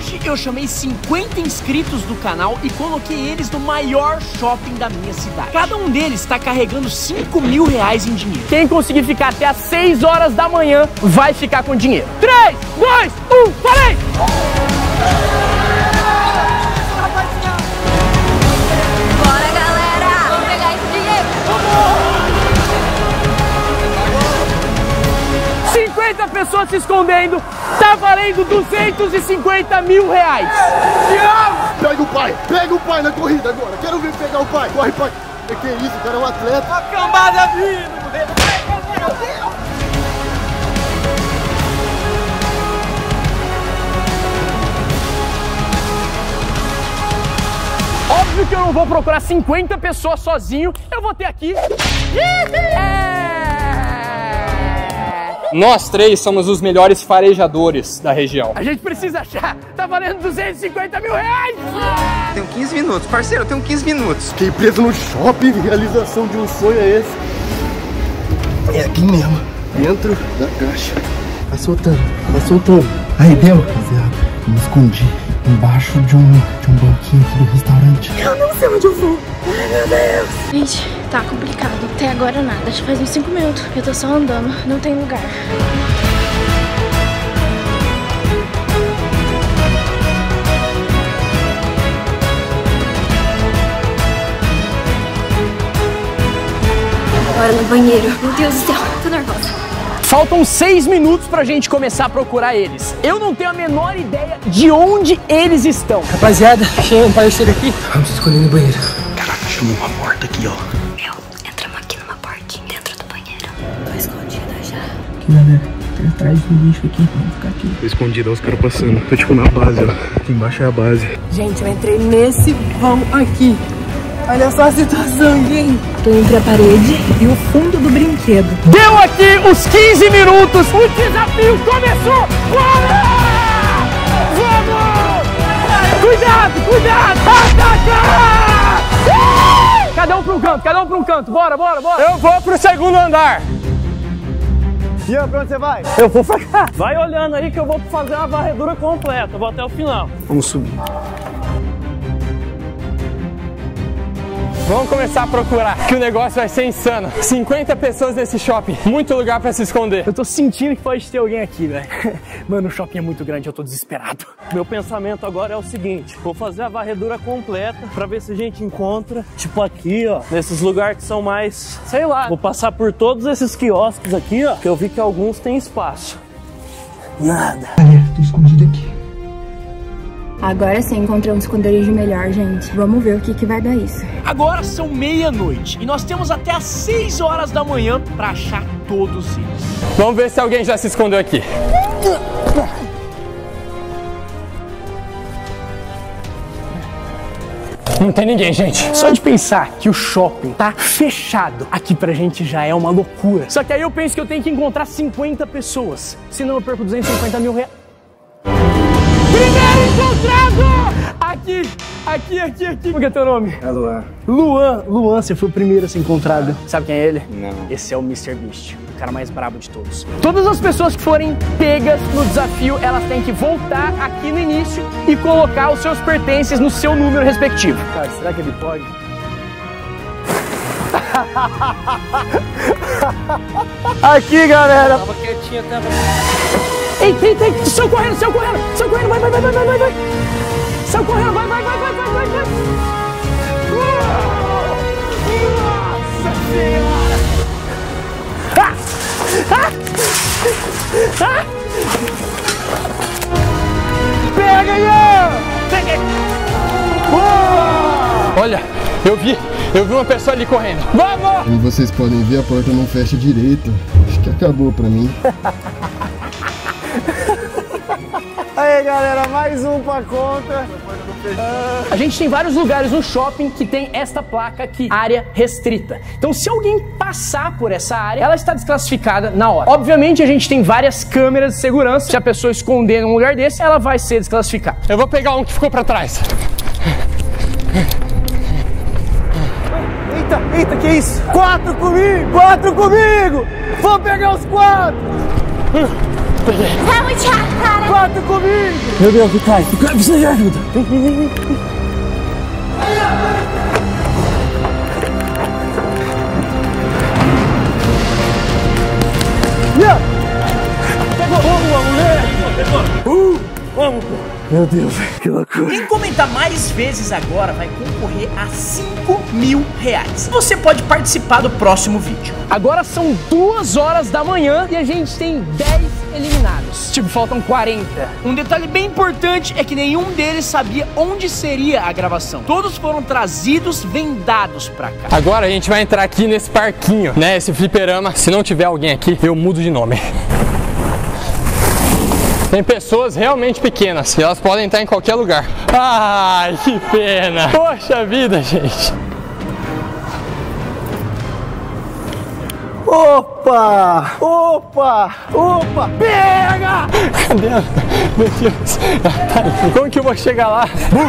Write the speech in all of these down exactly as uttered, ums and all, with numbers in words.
Hoje eu chamei cinquenta inscritos do canal e coloquei eles no maior shopping da minha cidade. Cada um deles está carregando cinco mil reais em dinheiro. Quem conseguir ficar até às seis horas da manhã vai ficar com dinheiro. três, dois, um, parei! Bora, galera! Vamos pegar esse dinheiro! cinquenta pessoas se escondendo, tá valendo duzentos e cinquenta mil reais. Pega o pai, pega o pai na corrida agora. Quero ver pegar o pai. Corre, pai. Que é isso, o cara é um atleta. A cambada vindo. Meu Deus. Óbvio que eu não vou procurar cinquenta pessoas sozinho. Eu vou ter aqui... É... Nós três somos os melhores farejadores da região. A gente precisa achar. Tá valendo duzentos e cinquenta mil reais. Tenho quinze minutos, parceiro, eu tenho quinze minutos. Fiquei preso no shopping. Realização de um sonho é esse. É aqui mesmo. Dentro da caixa. Vai soltando, vai soltando. Aí, deu. Rapaziada, me escondi embaixo de um, de um banquinho aqui do restaurante. Eu não sei onde eu vou. Ai, meu Deus. Gente, tá complicado. Até agora nada. Já faz uns cinco minutos. Eu tô só andando. Não tem lugar. Agora no banheiro. Meu Deus do céu. Tô nervosa. Faltam seis minutos pra gente começar a procurar eles. Eu não tenho a menor ideia de onde eles estão. Rapaziada, achei um parceiro aqui. Vamos se esconder no banheiro. Caraca, chamou uma porta aqui, ó. Meu, entramos aqui numa portinha dentro do banheiro. Tô escondida já. Aqui, galera. Tem atrás do lixo aqui. Vamos ficar aqui. Tô escondido, olha os caras passando. Tô tipo na base, ó. Aqui embaixo é a base. Gente, eu entrei nesse vão aqui. Olha só a situação, gente. Tô entre a parede e o fundo do brinquedo. Deu aqui os quinze minutos. O desafio começou. Bora! Vamos! Cuidado, cuidado! Ataca! Cada um pra um canto, cada um pra um canto. Bora, bora, bora. Eu vou pro segundo andar. Ian, pra onde você vai? Eu vou pra cá. Vai olhando aí que eu vou fazer uma varredura completa. Eu vou até o final. Vamos subir. Vamos começar a procurar, que o negócio vai ser insano. cinquenta pessoas nesse shopping, muito lugar pra se esconder. Eu tô sentindo que pode ter alguém aqui, velho. Mano, o shopping é muito grande, eu tô desesperado. Meu pensamento agora é o seguinte: vou fazer a varredura completa pra ver se a gente encontra, tipo aqui, ó, nesses lugares que são mais, sei lá. Vou passar por todos esses quiosques aqui, ó, que eu vi que alguns têm espaço. Nada. Galera, tô escondido aqui. Agora sim, encontrei um esconderijo melhor, gente. Vamos ver o que que vai dar isso. Agora são meia-noite e nós temos até às seis horas da manhã pra achar todos eles. Vamos ver se alguém já se escondeu aqui. Não tem ninguém, gente. Só de pensar que o shopping tá fechado aqui pra gente já é uma loucura. Só que aí eu penso que eu tenho que encontrar cinquenta pessoas. Senão eu perco duzentos e cinquenta mil reais. Primeiro encontrado! Aqui, aqui, aqui, aqui. Como que é teu nome? É Luan. Luan. Luan, você foi o primeiro a ser encontrado. Sabe quem é ele? Não. Esse é o mister Beast, o cara mais brabo de todos. Todas as pessoas que forem pegas no desafio, elas têm que voltar aqui no início e colocar os seus pertences no seu número respectivo. Cara, será que ele pode? Aqui, galera. Tava quietinho até agora. Eita, eita, eita, saiu correndo, saiu correndo, saiu correndo, vai, vai, vai, vai, vai, vai, vai. Saiu correndo, vai, vai, vai, vai, vai, vai, vai. Nossa Senhora! Ah! Ah! Ah! Pega, Ian! Pega! Olha, eu vi, eu vi uma pessoa ali correndo. Vamos! Como vocês podem ver, a porta não fecha direito. Acho que acabou pra mim. Aí, galera, mais um pra conta. A gente tem vários lugares no shopping que tem esta placa aqui, área restrita. Então, se alguém passar por essa área, ela está desclassificada na hora. Obviamente, a gente tem várias câmeras de segurança. Se a pessoa esconder num lugar desse, ela vai ser desclassificada. Eu vou pegar um que ficou pra trás. Eita, eita, que isso? Quatro comigo, quatro comigo! Vou pegar os quatro! Peguei. Vamos, Thiago, cara. Corta comigo! Meu Deus, Caio. O Caio precisa de ajuda. Vem, vem, vem, vem. Yeah. Pegou, vamos, mulher. Pegou. Uh, vamos. Meu Deus, que loucura. Quem comentar mais vezes agora vai concorrer a cinco mil reais. Você pode participar do próximo vídeo. Agora são duas horas da manhã e a gente tem dez eliminados. Tipo, faltam quarenta. Um detalhe bem importante é que nenhum deles sabia onde seria a gravação. Todos foram trazidos vendados pra cá. Agora a gente vai entrar aqui nesse parquinho, né? Esse fliperama. Se não tiver alguém aqui, eu mudo de nome. Tem pessoas realmente pequenas e elas podem estar em qualquer lugar. Ai, que pena. Poxa vida, gente. Opa! Opa! Opa! Pega! Cadê ela? Meu Deus. Tá aí. Como que eu vou chegar lá?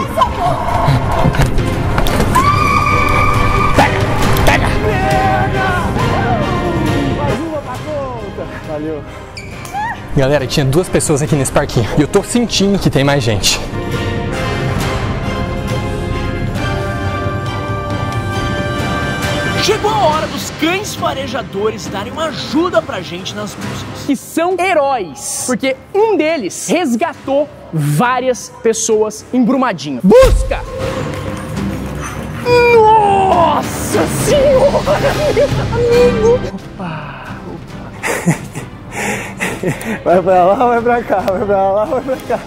Pega! Pega! Pega! Mais uma pra conta! Valeu! Galera, tinha duas pessoas aqui nesse parquinho e eu tô sentindo que tem mais gente. Chegou a hora dos cães farejadores darem uma ajuda pra gente nas buscas. Que são heróis, porque um deles resgatou várias pessoas em Brumadinho. Busca! Nossa Senhora, meu amigo! Opa, opa. Vai pra lá, vai pra cá, vai pra lá, vai pra cá.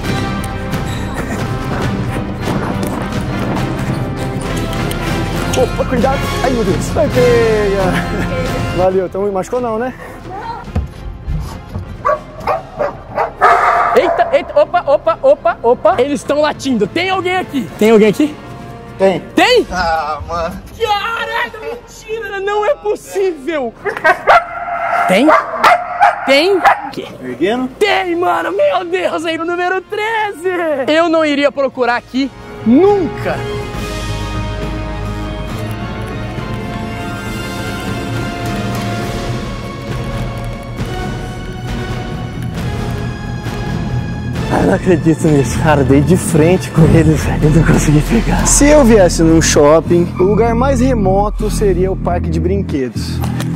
Opa, cuidado! Ai, meu Deus! Vai, pega! Valeu, então não machucou não, né? Eita, eita, opa, opa, opa, opa. Eles estão latindo. Tem alguém aqui? Tem alguém aqui? Tem. Tem? Ah, mano. Caraca, mentira, não é possível. Tem? Tem? Que? Erguendo? Tem, mano, meu Deus, aí no número treze. Eu não iria procurar aqui nunca. Eu não acredito nisso, cara. Dei de frente com eles, velho. Eu não consegui pegar. Se eu viesse num shopping, o lugar mais remoto seria o parque de brinquedos.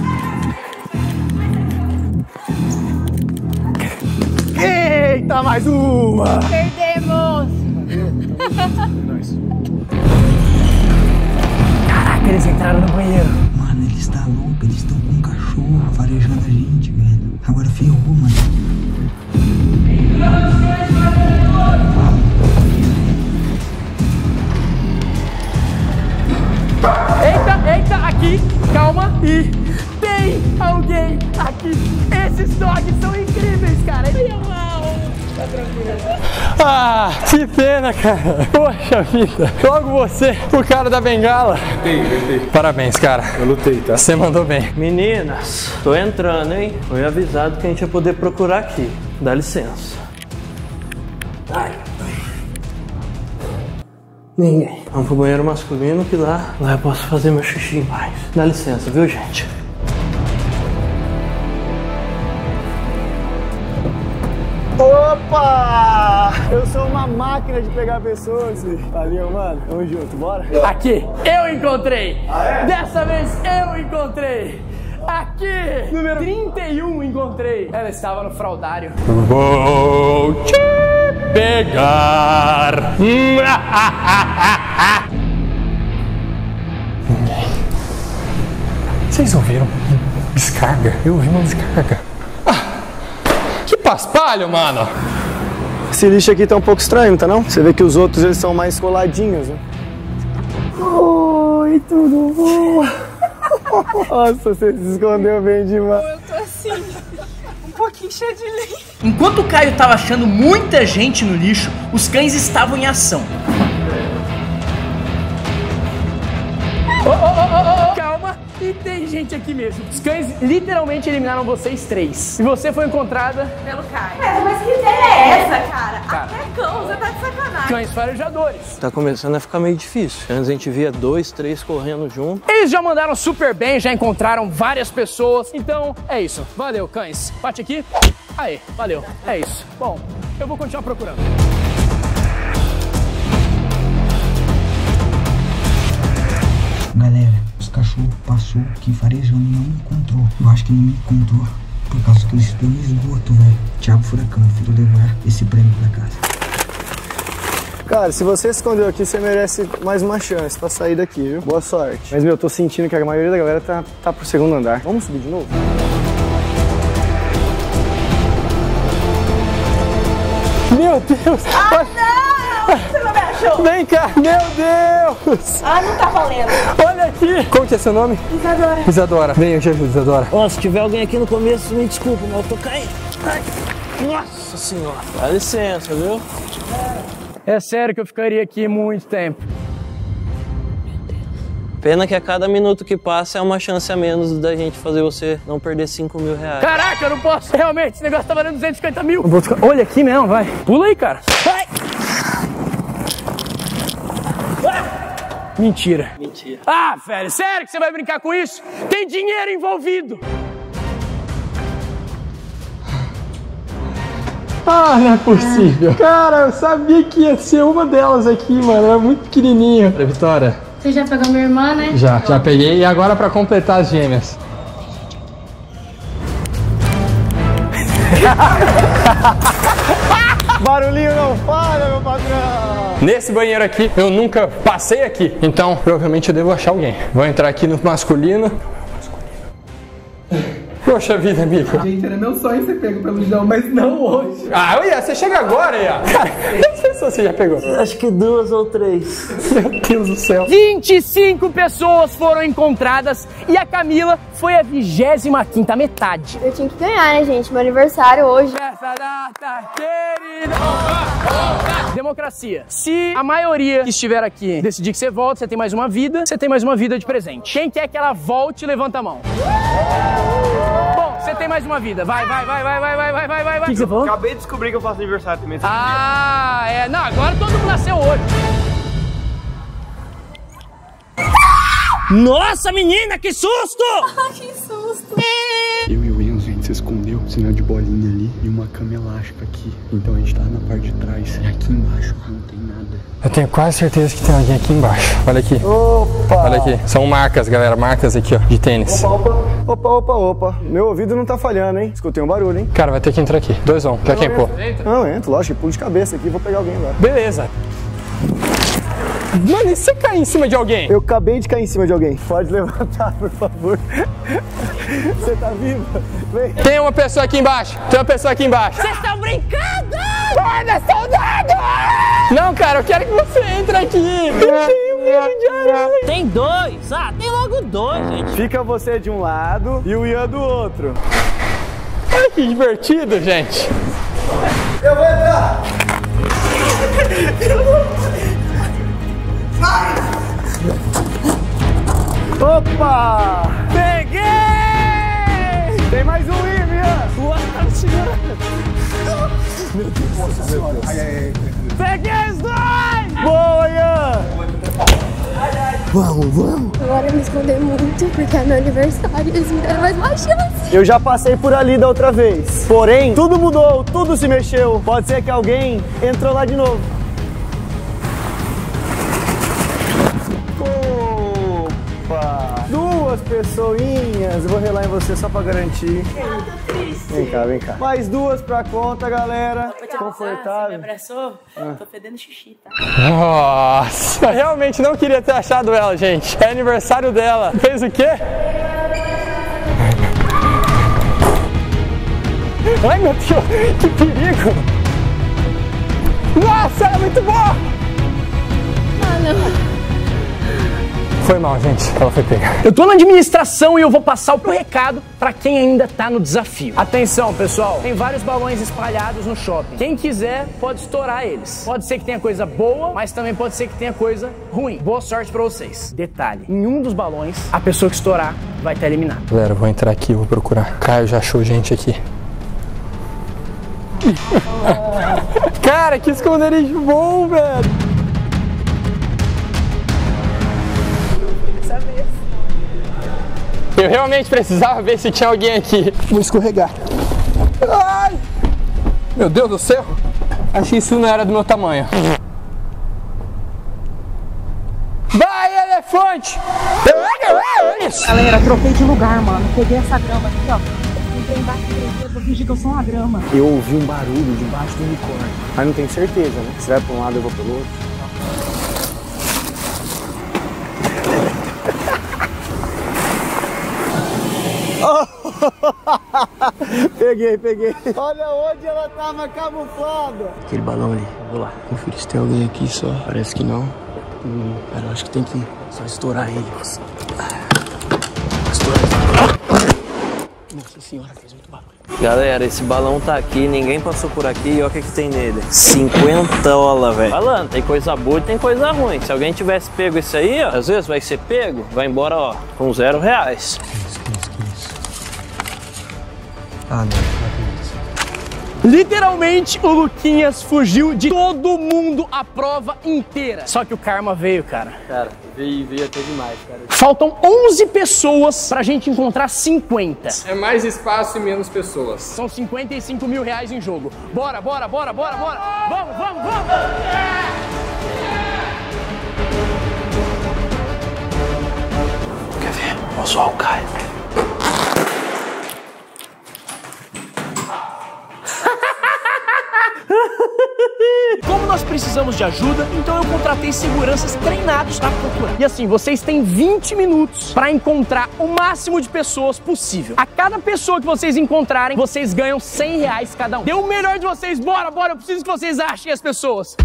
Eita, mais uma! Perdemos! Caraca, eles entraram no banheiro. Mano, eles estão loucos, eles estão com um cachorro farejando a gente, velho. Agora ferrou, mano. Eita, eita, aqui, calma, e tem alguém aqui. Esses dogs são incríveis, cara. Eu amo. Tá tranquilo. Ah, que pena, cara. Poxa vida. Logo você, o cara da bengala. Lutei, lutei. Parabéns, cara. Eu lutei, tá? Você mandou bem. Meninas, tô entrando, hein? Foi avisado que a gente ia poder procurar aqui. Dá licença. Ai. Ninguém. Vamos pro banheiro masculino que lá, lá eu posso fazer meu xixi em paz. Dá licença, viu, gente? Opa! Eu sou uma máquina de pegar pessoas. Valeu, mano. Tamo junto, bora? Aqui, eu encontrei. Ah, é? Dessa vez eu encontrei. Aqui, número trinta e um encontrei. Ela estava no fraudário. Vou te pegar. Vocês ouviram? Descarga? Eu ouvi uma descarga. Ah, que paspalho, mano. Esse lixo aqui tá um pouco estranho, tá não? Você vê que os outros eles são mais coladinhos, né? Oi, tudo bom? Nossa, você se escondeu bem demais. Eu tô assim, um pouquinho cheia de lixo. Enquanto o Caio estava achando muita gente no lixo, os cães estavam em ação. Oh, oh, oh, oh, oh. Calma, E tem gente aqui mesmo. Os cães literalmente eliminaram vocês três. E você foi encontrada pelo Caio. É, mas que ideia é essa, cara? Cara. Até cão, você tá de sacanagem. Cães farejadores. Tá começando a ficar meio difícil. Antes a gente via dois, três correndo junto. Eles já mandaram super bem, já encontraram várias pessoas. Então, é isso. Valeu, cães. Bate aqui. Aê, valeu. É isso. Bom, eu vou continuar procurando. Galera, os cachorros passou aqui farejando e não me encontrou. Eu acho que não me encontrou por causa que eu estou no esgoto, velho. Thiago Furacão, vou levar esse prêmio pra casa. Cara, se você escondeu aqui, você merece mais uma chance pra sair daqui, viu? Boa sorte. Mas, meu, eu tô sentindo que a maioria da galera tá, tá pro segundo andar. Vamos subir de novo? Meu Deus! Ah, não! Você não me achou? Vem cá! Meu Deus! Ah, não tá valendo. Olha aqui! Como que é seu nome? Isadora. Isadora. Vem, eu te ajudo, Isadora. Ó, se tiver alguém aqui no começo, me desculpa, mas eu tô caindo. Ai. Nossa senhora. Dá licença, viu? É sério que eu ficaria aqui muito tempo. Pena que a cada minuto que passa é uma chance a menos da gente fazer você não perder cinco mil reais. Caraca, eu não posso. Realmente, esse negócio tá valendo duzentos e cinquenta mil. Eu vou ficar... Olha aqui mesmo, vai. Pula aí, cara. Vai. Ah! Mentira. Mentira. Ah, velho, sério que você vai brincar com isso? Tem dinheiro envolvido. Ah, não é possível. Cara, eu sabia que ia ser uma delas aqui, mano. Era muito pequenininha. Vitória. Você já pegou minha irmã, né? Já, já peguei. E agora pra completar as gêmeas. Barulhinho não falha, meu patrão! Nesse banheiro aqui, eu nunca passei aqui. Então, provavelmente eu devo achar alguém. Vou entrar aqui no masculino. Poxa vida, amigo. Gente, era meu sonho ser pego pelo João, mas não hoje. Ah, Ian, você chega agora, Ian. Cara, quantas pessoas você já pegou? Acho que duas ou três. Meu Deus do céu. vinte e cinco pessoas foram encontradas e a Camila foi a vigésima quinta, metade. Eu tinha que ganhar, né, gente? Meu aniversário hoje. Essa data querida. Democracia. Se a maioria que estiver aqui decidir que você volta, você tem mais uma vida, você tem mais uma vida de presente. Quem quer que ela volte, levanta a mão. Bom, você tem mais uma vida. Vai, vai, vai, vai, vai, vai, vai, vai, vai. O que, que você falou? Acabei de descobrir que eu faço aniversário também. Ah, é. Não, agora todo mundo nasceu hoje. Nossa, menina, que susto! Que susto! Eu e o Enzo, a gente se escondeu, sinal de bolinha ali e uma cama elástica aqui. Então a gente tá na parte de trás. E aqui embaixo não tem nada. Eu tenho quase certeza que tem alguém aqui embaixo. Olha aqui. Opa! Olha aqui. São marcas, galera. Marcas aqui, ó, de tênis. Opa, opa, opa, opa, opa. Meu ouvido não tá falhando, hein? Escutei um barulho, hein? Cara, vai ter que entrar aqui. Dois um. Quer quem pô? Não, entro, lógico. Pulo de cabeça aqui, vou pegar alguém agora. Beleza. Mano, e se você cair em cima de alguém? Eu acabei de cair em cima de alguém. Pode levantar, por favor. Você tá viva? Vem. Tem uma pessoa aqui embaixo. Tem uma pessoa aqui embaixo. Vocês estão brincando? Olha, soldado! Não, cara, eu quero que você entre aqui. Eu tenho medo de aranha. Tem dois. Ah, tem logo dois, gente. Fica você de um lado e o Ian do outro. Olha que divertido, gente. Eu vou entrar! Opa! Peguei! Tem mais um Ian! O outro tá me segurando. Meu Deus, nossa senhora! Ai, ai, ai. Peguei os dois! Boa, Ian! Vamos, vamos! Agora me esconder muito, porque é meu aniversário. Eles me deram mais uma chance. Eu já passei por ali da outra vez. Porém, tudo mudou, tudo se mexeu. Pode ser que alguém entrou lá de novo. Opa! Duas pessoinhas. Eu vou relar em você só pra garantir. Vem cá, vem cá. Mais duas pra conta, galera. Confortável. Você me abraçou? Ah. Tô fedendo xixi, tá? Nossa, eu realmente não queria ter achado ela, gente. É aniversário dela. Fez o quê? Ai, meu Deus, que perigo. Nossa, ela é muito boa. Ah, não. Foi mal, gente. Ela foi pega. Eu tô na administração e eu vou passar o recado pra quem ainda tá no desafio. Atenção, pessoal. Tem vários balões espalhados no shopping. Quem quiser pode estourar eles. Pode ser que tenha coisa boa, mas também pode ser que tenha coisa ruim. Boa sorte pra vocês. Detalhe, em um dos balões, a pessoa que estourar vai estar eliminada. Galera, eu vou entrar aqui e vou procurar. Caio já achou gente aqui. Cara, que esconderijo bom, velho. Eu realmente precisava ver se tinha alguém aqui. Vou escorregar. Ai! Meu Deus do céu! Acho que isso não era do meu tamanho. Vai, elefante! Galera, troquei de lugar, mano. Peguei essa grama aqui, ó. Entrei embaixo do brinquedo, vou fingir que eu sou uma grama. Eu ouvi um barulho debaixo do unicórnio. Mas não tenho certeza, né? Se vai pra um lado, eu vou pelo outro. Peguei, peguei. Olha onde ela tava camuflada. Aquele balão ali. Vou lá. Conferir se tem alguém aqui só. Parece que não. Hum, cara, eu acho que tem que só estourar ele. Nossa. Estourar. Nossa senhora, fez muito barulho. Galera, esse balão tá aqui, ninguém passou por aqui e olha o que que tem nele. cinquentola, velho. Falando, tem coisa boa e tem coisa ruim. Se alguém tivesse pego isso aí, ó, às vezes vai ser pego, vai embora, ó, com zero reais. Ah, não, não acredito. Literalmente, o Luquinhas fugiu de todo mundo a prova inteira. Só que o karma veio, cara. Cara, veio, veio até demais, cara. Faltam onze pessoas pra gente encontrar cinquenta. É mais espaço e menos pessoas. São cinquenta e cinco mil reais em jogo. Bora, bora, bora, bora, bora. Vamos, vamos, vamos. Quer ver? Vamos zoar o Caio. Como nós precisamos de ajuda, então eu contratei seguranças treinados pra procurar. E assim, vocês têm vinte minutos pra encontrar o máximo de pessoas possível. A cada pessoa que vocês encontrarem, vocês ganham cem reais cada um. Dê o melhor de vocês, bora, bora, eu preciso que vocês achem as pessoas.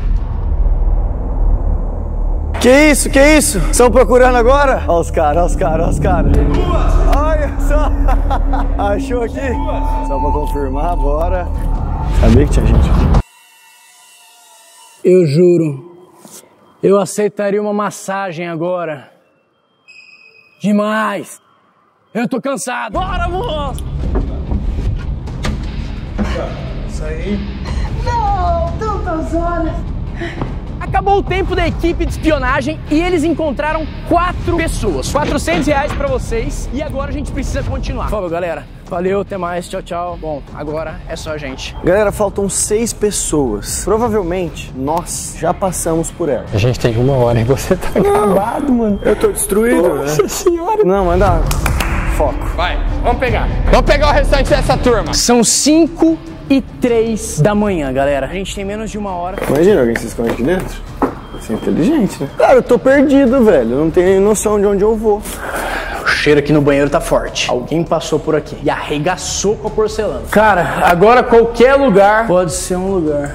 Que isso, que isso? Estão procurando agora? Olha os caras, olha os caras, olha os caras. Olha só. Achou aqui? Só pra confirmar, bora. Sabia que tinha gente aqui. Eu juro, eu aceitaria uma massagem agora. Demais. Eu tô cansado. Bora, moço! Isso aí. Não, tantas horas. Acabou o tempo da equipe de espionagem e eles encontraram quatro pessoas. quatrocentos reais pra vocês e agora a gente precisa continuar. Por favor, galera. Valeu, até mais, tchau, tchau. Bom, agora é só a gente. Galera, faltam seis pessoas. Provavelmente, nós já passamos por ela. A gente tem uma hora e você tá acabado, mano. Eu tô destruído, Nossa né? senhora. Não, manda foco. Vai, vamos pegar. Vamos pegar o restante dessa turma. São cinco e três da manhã, galera. A gente tem menos de uma hora. Imagina alguém se esconde aqui dentro. Você é inteligente, né? Cara, eu tô perdido, velho. Eu não tenho nem noção de onde eu vou. O cheiro aqui no banheiro tá forte. Alguém passou por aqui e arregaçou com a porcelana. Cara, agora qualquer lugar pode ser um lugar.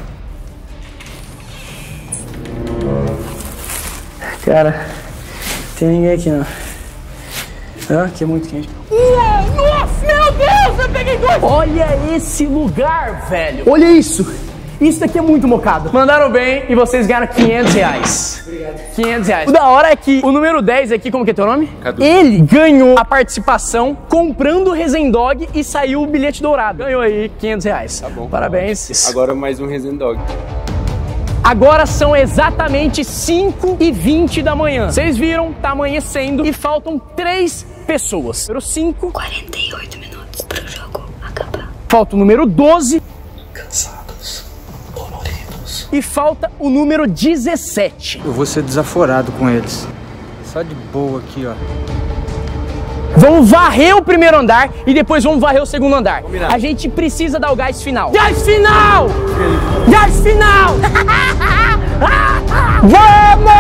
Cara, não tem ninguém aqui não. Ah, aqui é muito quente. Nossa, meu Deus, eu peguei dois! Olha esse lugar, velho. Olha isso. Isso daqui é muito mocado. Mandaram bem e vocês ganharam quinhentos reais. Obrigado. quinhentos reais. O da hora é que o número dez aqui, como que é teu nome? Cadu. Ele ganhou a participação comprando o Resendog e saiu o bilhete dourado. Ganhou aí quinhentos reais. Tá bom. Parabéns. Agora mais um Resendog. Agora são exatamente cinco e vinte da manhã. Vocês viram, tá amanhecendo e faltam três pessoas. Número cinco. quarenta e oito minutos pro jogo acabar. Falta o número doze. Cansados, doloridos. E falta o número dezessete. Eu vou ser desaforado com eles. Só de boa aqui, ó. Vamos varrer o primeiro andar e depois vamos varrer o segundo andar. Combinado. A gente precisa dar o gás final. Gás final! Gás final! Vamos!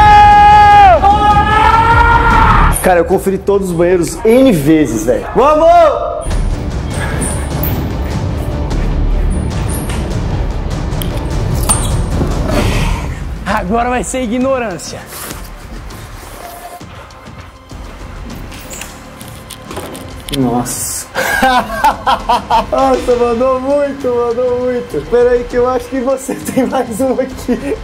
Cara, eu conferi todos os banheiros N vezes, velho. Vamos! Agora vai ser ignorância. Nossa. Nossa, mandou muito, mandou muito. Espera aí que eu acho que você tem mais um aqui.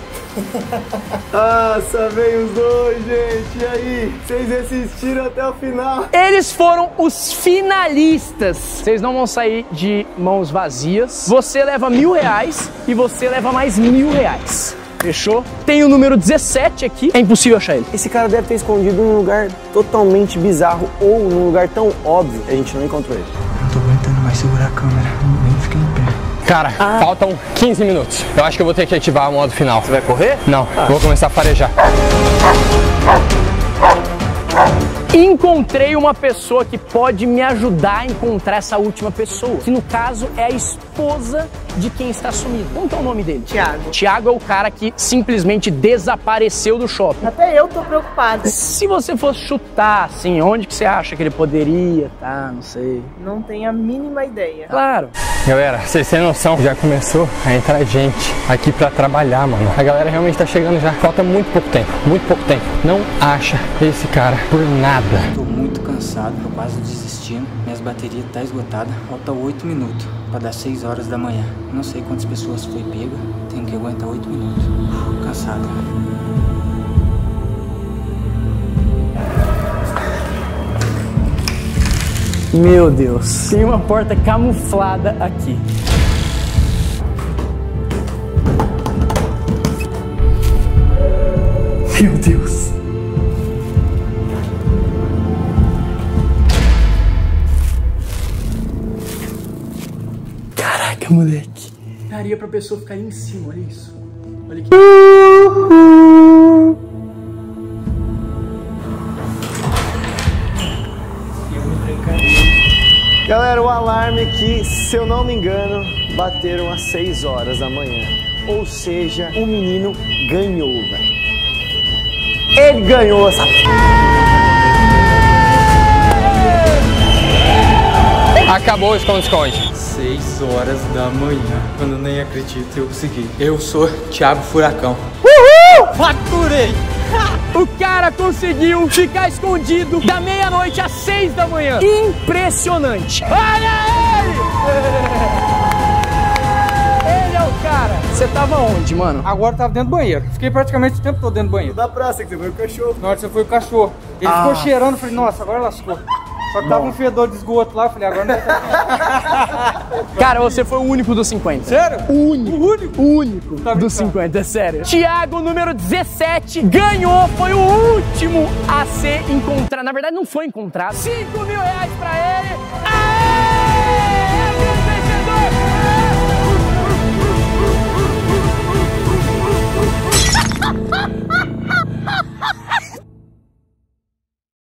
Nossa, veio os dois, gente. E aí? Vocês assistiram até o final? Eles foram os finalistas. Vocês não vão sair de mãos vazias. Você leva mil reais e você leva mais mil reais. Fechou? Tem o número dezessete aqui. É impossível achar ele. Esse cara deve ter escondido num lugar totalmente bizarro ou num lugar tão óbvio que a gente não encontrou ele. Não tô aguentando mais segurar a câmera. Nem fiquei em pé. Cara, ah. faltam quinze minutos. Eu acho que eu vou ter que ativar o modo final. Você vai correr? Não, ah. vou começar a farejar. Encontrei uma pessoa que pode me ajudar a encontrar essa última pessoa, que no caso é a esposa de quem está sumido. Como que é o nome dele? Thiago. Thiago é o cara que simplesmente desapareceu do shopping. Até eu tô preocupada. Se você fosse chutar, assim, onde que você acha que ele poderia tá, não sei. Não tenho a mínima ideia. Claro. Galera, vocês têm noção, já começou a entrar gente aqui pra trabalhar, mano. A galera realmente tá chegando já. Falta muito pouco tempo, muito pouco tempo. Não acha esse cara por nada. Tô muito cansado, tô quase desistindo. Minhas baterias tá esgotada. Falta oito minutos pra dar seis horas da manhã. Não sei quantas pessoas foi pega. Tenho que aguentar oito minutos. Uf, cansado. Meu Deus. Tem uma porta camuflada aqui. Meu Deus. Caraca, moleque. Daria pra pessoa ficar aí em cima, olha isso. Olha aqui. Galera, o alarme aqui, se eu não me engano, bateram às seis horas da manhã. Ou seja, o menino ganhou, velho. Ele ganhou essa... Acabou o esconde-esconde. seis horas da manhã. Quando nem acredito, eu consegui. Eu sou Thiago Furacão. Uhul! Faturei! O cara conseguiu ficar escondido da meia-noite às seis da manhã. Impressionante! Olha ele! Ele é o cara. Você tava onde, mano? Agora eu tava dentro do banheiro. Fiquei praticamente o tempo todo dentro do banheiro. Da praça que você foi o cachorro. Na hora que você foi o cachorro. Ele ah. ficou cheirando, eu falei, nossa, agora lascou. Só que tava um fedor de esgoto lá, eu falei, agora não vai ter. Cara, você foi o único dos cinquenta. Sério? O único. O único? O único tá dos cinquenta, é sério. Thiago, número dezessete, ganhou, foi o último a ser encontrado. Na verdade, não foi encontrado. cinco mil reais pra ele.